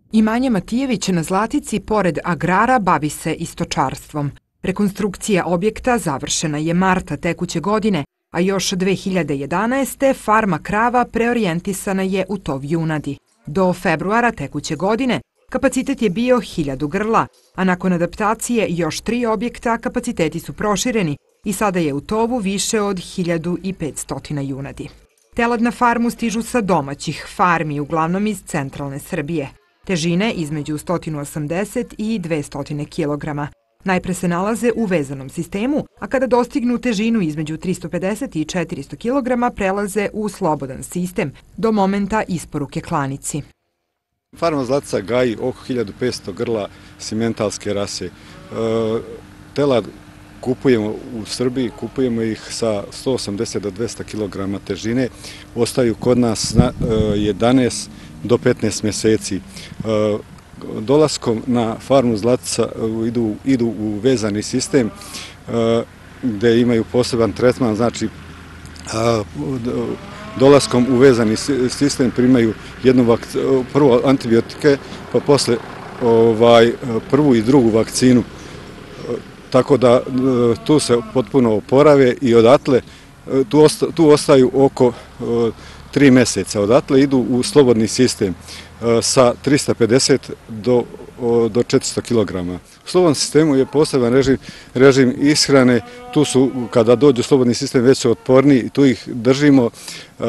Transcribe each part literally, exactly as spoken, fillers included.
Imanje Matijević na Zlatici pored agrara bavi se i stočarstvom. Rekonstrukcija objekta završena je marta tekuće godine, a još dve hiljade jedanaeste. farma krava preorijentisana je u tov junadi. Do februara tekuće godine kapacitet je bio hiljadu grla, a nakon adaptacije još tri objekta kapaciteti su prošireni i sada je u tovu više od hiljadu petsto junadi. Telad na farmu stižu sa domaćih farmi, uglavnom iz centralne Srbije. Težine između sto osamdeset i dvesta kilograma. Najpre se nalaze u vezanom sistemu, a kada dostignu težinu između tristo pedeset i četiristo kilograma prelaze u slobodan sistem do momenta isporuke klanici. Farma Zlatica gaji oko hiljadu petsto grla simentalske rase. Telad kupujemo u Srbiji, kupujemo ih sa sto osamdeset do dvesta kilograma težine, ostaju kod nas na jedanaest do petnaest meseci. Dolaskom na farmu Zlatica idu, idu u vezani sistem gde imaju poseban tretman, znači dolaskom u vezani sistem primaju jednu prvo antibiotike, pa posle ovaj, prvu i drugu vakcinu. Tako da tu se potpuno oporave i odatle tu, osta, tu ostaju oko tri meseca. Odatle idu u slobodni sistem sa trista pedeset do, do četiristo kilograma. U slobodnom sistemu je poseban režim, režim ishrane. Tu su, kada dođu u slobodni sistem, već su otporni i tu ih držimo uh,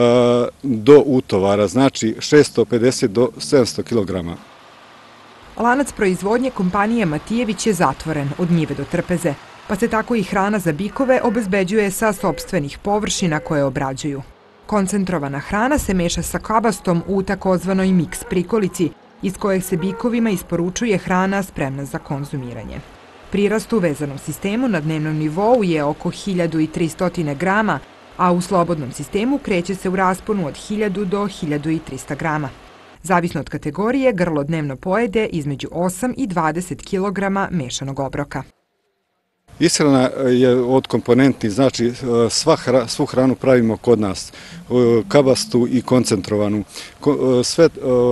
do utovara, znači šesto pedeset do sedamsto kilograma. Lanac proizvodnje kompanije Matijević je zatvoren od njive do trpeze, pa se tako i hrana za bikove obezbeđuje sa sopstvenih površina koje obrađuju. Koncentrovana hrana se meša sa kabastom u takozvanoj miks prikolici, iz kojeg se bikovima isporučuje hrana spremna za konzumiranje. Prirast u vezanom sistemu na dnevnom nivou je oko hiljadu tristo grama, a u slobodnom sistemu kreće se u rasponu od hiljadu do hiljadu trista grama. Zavisno od kategorije, grlo dnevno pojede između osam i dvadeset kilograma mešanog obroka. Ishrana je od komponenti, znači sva hra, svu hranu pravimo kod nas, kabastu i koncentrovanu. Sve,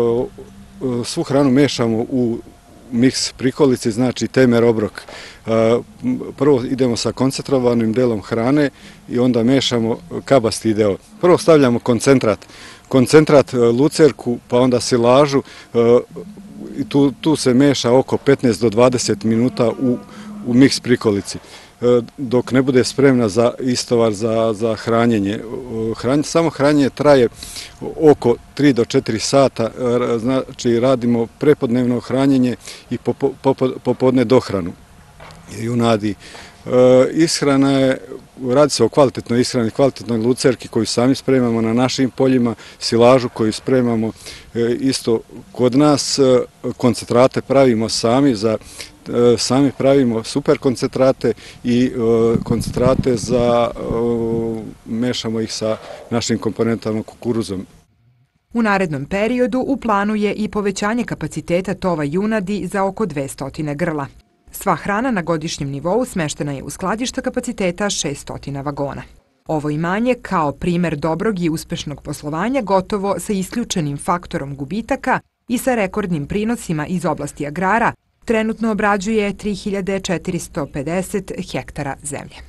svu hranu mešamo u miks prikolici, znači temer obrok. Prvo idemo sa koncentrovanim delom hrane i onda mešamo kabasti deo. Prvo stavljamo koncentrat, koncentrat lucerku, pa onda silažu i tu, tu se meša oko petnaest do dvadeset minuta u u miks prikolici, dok ne bude spremna za istovar za, za hranjenje. Hranj, samo hranjenje traje oko tri do četiri sata, znači radimo prepodnevno hranjenje i popodne dohranu junadi. Ishrana je, radi se o kvalitetnoj ishrani, kvalitetnoj lucerki koju sami spremamo na našim poljima, silažu koju spremamo isto kod nas, koncentrate pravimo sami za Sami pravimo super koncentrate i koncentrate za, mešamo ih sa našim komponentama kukuruzom. U narednom periodu u planu je i povećanje kapaciteta tova junadi za oko dvesta grla. Sva hrana na godišnjem nivou smeštena je u skladišta kapaciteta šest vagona. Ovo imanje, kao primer dobrog i uspešnog poslovanja, gotovo sa isključenim faktorom gubitaka i sa rekordnim prinosima iz oblasti agrara, trenutno obrađuje tri hiljade četiristo pedeset hektara zemlje.